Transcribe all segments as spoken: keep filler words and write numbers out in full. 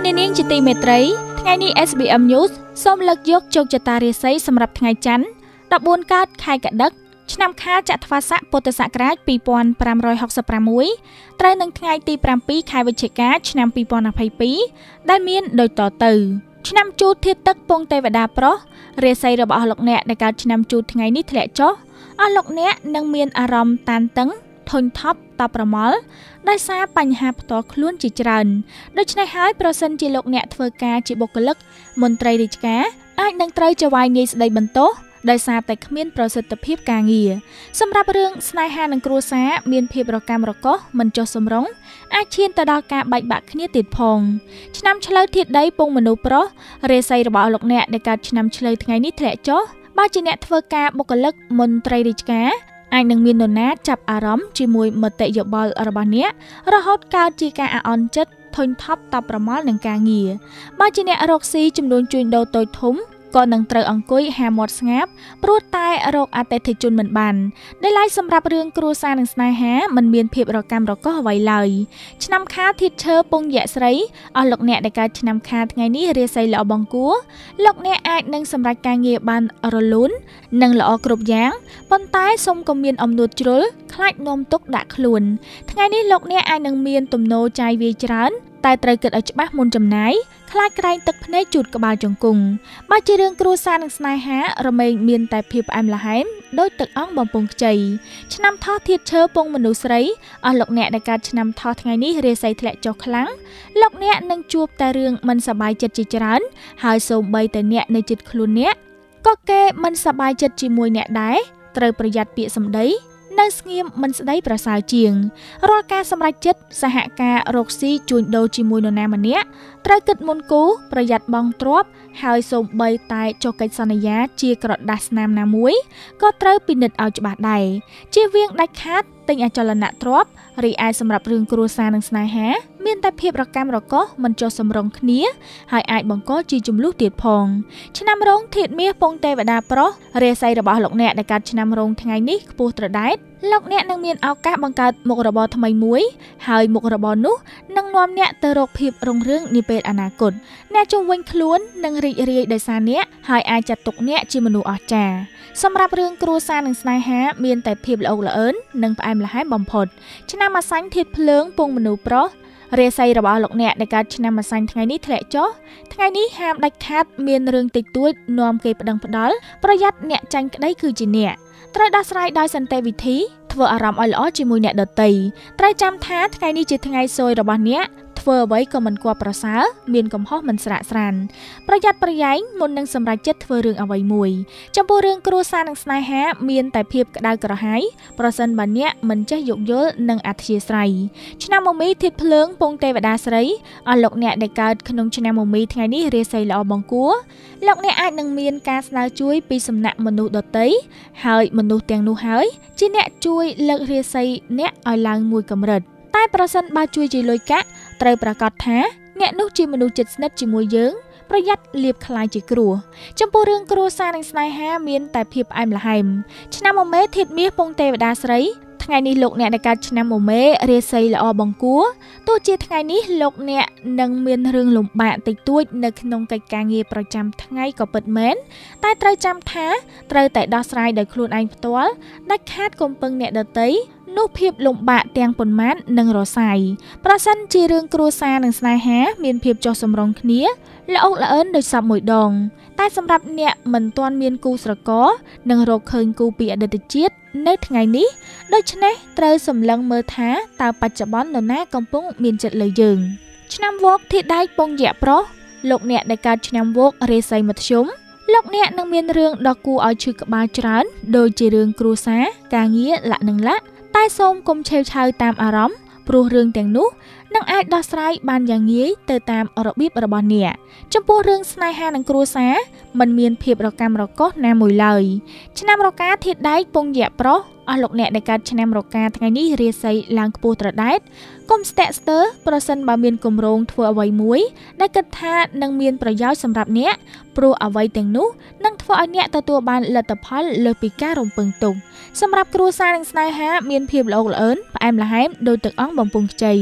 លោកអ្នកនាងជាទីមេត្រីថ្ងៃនេះ เอส บี เอ็ม News សូមលើកយកជោគជតារាសីសម្រាប់ថ្ងៃច័ន្ទដប់បួនកើតខែកដិកឆ្នាំខាលចត្វាស័កពុទ្ធសករាជពីរពាន់ប្រាំរយហកសិបប្រាំមួយត្រូវនឹងថ្ងៃទីប្រាំពីរខែវិច្ឆិកាឆ្នាំពីរពាន់ยี่สิบสองដែលមានដូចតទៅឆ្នាំជូតធាតុទឹកពងទេវតាប្រុសរាសីរបស់លោកអ្នកដែលកើតឆ្នាំជូតថ្ងៃនេះធ្លាក់ចុះអស់លោកអ្នកនឹងមានអារម្មណ៍តានតឹងធុញថប់តបប្រមល់ដោយសារបញ្ហាផ្ទាល់ខ្លួនជាច្រើនដូច្នេះហើយប្រសិនជាលោកអ្នកធ្វើការជាបុគ្គលិកមន្ត្រីរាជការអាចនឹងត្រូវចវាយងាយស្ដីបន្ទោសដោយសារតែគ្មានប្រសិទ្ធភាពការងារសម្រាប់រឿងស្នេហានិងគ្រួសារមានភាពរកាំរកូសមិនចុះសម្រុងអាចឈានទៅដល់ការបែកបាក់គ្នាទៀតផងឆ្នាំឆ្លូវធាតុដីពងមនុស្សប្រុសរាសីរបស់លោកអ្នកដែលកើតឆ្នាំឆ្លូវថ្ងៃនេះធ្លាក់ចុះបើជាអ្នកធ្វើការបុគ្គលិកមន្ត្រីរាជការអាចនឹងមាននរណាចាប់អារម្មណ៍ជាមួយមតិយោបល់របស់អ្នករហូតកើតជាការអាក់អន់ចិត្តធុញថប់តបប្រមល់នឹងការងារបើជាអ្នករកស៊ីចំនួនជួញដូរតូចធំក៏នឹងត្រូវអង្គុយហាមាត់ស្ងាបព្រោះតែរកអតិថិជនមិនបានដែលឡៃសម្រាប់រឿងគ្រួសារនិងស្នេហាមិនមានភាពរកាំរកូសអ្វីឡើយឆ្នាំខាលធាតុឈើពងយៈស្រីអស់លោកអ្នកដែលកើតឆ្នាំខាលថ្ងៃនេះរាសីល្អបង្គួរលោកអ្នកអាចនឹងសម្រេចការងារបានរលូននិងល្អគ្រប់យ៉ាងប៉ុន្តែសូមកុំមានអំនួតជ្រុលខ្លាចនាំទុកដាក់ខ្លួនថ្ងៃនេះលោកអ្នកអាចនឹងមានទំនោរចាយវាយច្រើនតែត្រូវគិតឲ្យច្បាស់មុនចំណាយខ្លាចក្រែងទឹកភ្នែកជូតក្បាលជង្គង់បើជារឿងគ្រួសារនិងស្នេហារមែងមានតែភាពផ្អែមល្ហែមដោយទឹកអង្គបំពង់ខ្ចីឆ្នាំថោះធាតុឈើពងមនុស្សស្រីអស់លោកអ្នកដែលកើតឆ្នាំថោះថ្ងៃនេះរាសីធ្លាក់ចុះខ្លាំងលោកអ្នកនឹងជួបតែរឿងមិនសប្បាយចិត្តជាច្រើនហើយសូម្បីតែអ្នកនៅជិតខ្លួនអ្នកក៏គេមិនសប្បាយចិត្តជាមួយអ្នកដែរត្រូវប្រយ័ត្នពាក្យសម្ដីនៅស្ងៀមមិនស្ដីប្រសើរជាងរាល់ការសម្រេចចិត្តសហការរកស៊ីជួញដូរជាមួយនរណាម្នាក់ត្រូវគិតមុនគូប្រយ័ត្នបង់ទ្រព្យហើយសូម្បីតែចុះកិច្ចសន្យាជាក្រដាសស្នាមណាមួយក៏ត្រូវពិនិត្យឲ្យច្បាស់ដែរជៀសវាងដាច់ខាតទិញអចលនទ្រព្យរីឯសម្រាប់រឿងគ្រួសារនិងស្នេហាមានតែភាពរកាំរកូសមិនចុះសម្រុងគ្នាហើយអាចបង្កជាជម្លោះទៀតផងឆ្នាំរោងធាតុមាសពងទេវតាប្រុសរាសីរបស់លោកអ្នកដែលកើតឆ្នាំរោងថ្ងៃនេះខ្ពស់ត្រដែតលោកអ្នកនឹងមានឱកាសបង្កើតមុខរបរថ្មីមួយហើយមុខរបរនោះនឹងនាំអ្នកទៅរកភាពរុងរឿងនាពេលអនាគតអ្នកជុំវិញខ្លួននឹងរីករាយដោយសារអ្នកហើយអាចចាត់ទុកអ្នកជាមនុស្សអស្ចារ្យសម្រាប់រឿងគ្រួសារនិងស្នេហាមានតែភាពល្អល្អើននិងផ្អែមល្ហែមបំផុតឆ្នាំអាសាញ់ធាតុភ្លើងពងមនុស្សប្រុសរាសីរបស់លោកអ្នកដែលកើតឆ្នាំអាសាញ់ថ្ងៃនេះធ្លាក់ចុះថ្ងៃនេះហាមដាច់ខាតមានរឿងតិចតួចនាំគេប្តឹងផ្ដាល់ប្រយ័ត្នអ្នកចាញ់ក្តីគឺជាអ្នកត្រូវដោះស្រាយដោយសន្តិវិធីធ្វើអារម្មណ៍ឲ្យល្អជាមួយអ្នកដទៃត្រូវចាំថាថ្ងៃនេះជាថ្ងៃសូយរបស់អ្នកធ្វើអ្វីក៏មិនគួរប្រសើរមានកំហុសមិនស្រាកស្រានប្រយ័ត្នប្រយែងមុននឹងសម្រេចចិត្តធ្វើរឿងអ្វីមួយចំពោះរឿងគ្រួសារនិងស្នេហាមានតែភាពក្តៅក្រហាយប្រសិនបើអ្នកមិនចេះយោគយល់និងអធ្យាស្រ័យឆ្នាំមមីធាតុភ្លើងពងទេវតាស្រីអស់លោកអ្នកដែលកើតក្នុងឆ្នាំមមីថ្ងៃនេះរាសីល្អបង្គួរលោកអ្នកអាចនឹងមានការស្នើជួយពីសំណាក់មនុស្សដទៃហើយមនុស្សទាំងនោះហើយជាអ្នកជួយលើករាសីអ្នកឲ្យឡើងមួយកម្រិតតែប្រសិនបើជួយជាលុយកាក់ត្រូវប្រកាសថាអ្នកនោះជាមនុស្សជិតស្និទ្ធជាមួយយើងប្រយ័ត្នលៀបខ្លាយជាគ្រោះចំពោះរឿងគ្រួសារនិងស្នេហាមានតែភាពផ្អែមល្ហែមឆ្នាំមមេធាតុមាសពងទេវតាស្រីថ្ងៃនេះលោកអ្នកដែលកើតឆ្នាំមមេរាសីល្អបង្គួរទោះជាថ្ងៃនេះលោកអ្នកនឹងមានរឿងលំបាកតិចតួចនៅក្នុងកិច្ចការងារប្រចាំថ្ងៃក៏ពិតមែនតែត្រូវចាំថាត្រូវតែដោះស្រាយដោយខ្លួនឯងផ្ទាល់ដាច់ខាតកុំពឹងអ្នកដទៃនោះភាពលំបាកទាំងប៉ុន្មាននឹងរសាយប្រសិនជារឿងគ្រួសារនិងស្នេហាមានភាពចុះសម្រុងគ្នាល្អល្អើនដោយសពមួយដងតែសម្រាប់អ្នកមិនទាន់មានគូស្រករនឹងរកឃើញគូពីអតីតជាតិនៅថ្ងៃនេះដូច្នេះត្រូវសម្លឹងមើលថាតើបច្ចុប្បន្ននរណាកំពុងមានចិត្តលើយើងឆ្នាំវកធាតុដែកពងយៈប្រុសលោកអ្នកដែលកើតឆ្នាំវករាសីមធ្យមលោកអ្នកនឹងមានរឿងដ៏គួរឲ្យឈឺក្បាលច្រើនដូចជារឿងគ្រួសារការងារលក្ខនឹងលក្ខតែសូមកុំឆេវឆាវតាមអារម្មណ៍ព្រោះរឿងទាំងនោះនឹងអាចដោះស្រាយបានយ៉ាងងាយទៅតាមរបៀបរបស់អ្នកចំពោះរឿងស្នេហានិងគ្រួសារមិនមានភាពរកាំរកូសណាមួយឡើយឆ្នាំរកាធាតុដែកពងយៈប្រុសអស់លោកអ្នកដែលកើតឆ្នាំរកាថ្ងៃនេះរាសីឡើងខ្ពស់ត្រដែតកុំស្ទាក់ស្ទើរប្រសិនបើមានគម្រោងធ្វើអ្វីមួយដែលគិតថានឹងមានប្រយោជន៍សម្រាប់អ្នកព្រោះអ្វីទាំងនោះនឹងធ្វើឲ្យអ្នកទទួលបានលទ្ធផលលើសពីការរំពឹងទុកសម្រាប់គ្រួសារនិងស្នេហាមានភាពល្អល្អើនផ្អែមល្ហែមដោយទឹកអង្គបំពង់ខ្ចី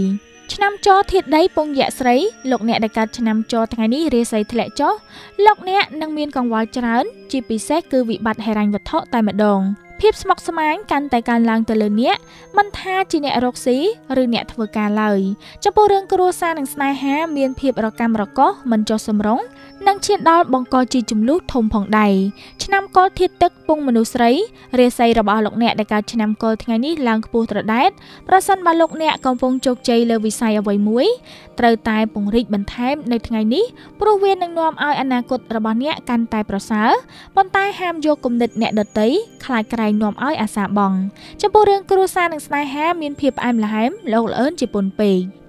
ឆ្នាំចធាតុដីពងយៈស្រីលោកអ្នកដែលកើតឆ្នាំចថ្ងៃនេះរាសីធ្លាក់ចុះលោកអ្នកនឹងមានកង្វល់ច្រើនជាពិសេសគឺវិបត្តិហិរញ្ញវត្ថុតែម្ដងភាពស្មុគស្មាញកាន់តែកើនឡើងទៅលើអ្នកមិនថាជាអ្នករកស៊ីឬអ្នកធ្វើការឡើយចំពោះរឿងគ្រួសារនិងស្នេហាមានភាពរកាំរកូសមិនចុះសម្រុងនិងឈានដល់បង្កជាចំនួនធំផងដែរឆ្នាំកុលធាតុទឹកពងមនុស្សស្រីរាសីរបស់លោកអ្នកដែលកើតឆ្នាំកុលថ្ងៃនេះឡើងខ្ពស់ត្រដែតប្រសិនបើលោកអ្នកកំពុងជោគជ័យលើវិស័យអ្វីមួយត្រូវតែពង្រីកបន្ថែមនៅថ្ងៃនេះព្រោះវានឹងនាំឲ្យអនាគតរបស់អ្នកកាន់តែប្រសើរប៉ុន្តែហាមយកគំនិតអ្នកដទៃខ្លាចក្រែងនាំឲ្យអាសាបង់ចំពោះរឿងគ្រួសារនិងស្នេហាមានភាពផ្អែមល្ហែមលោកល្អឿនជាពន់ពេក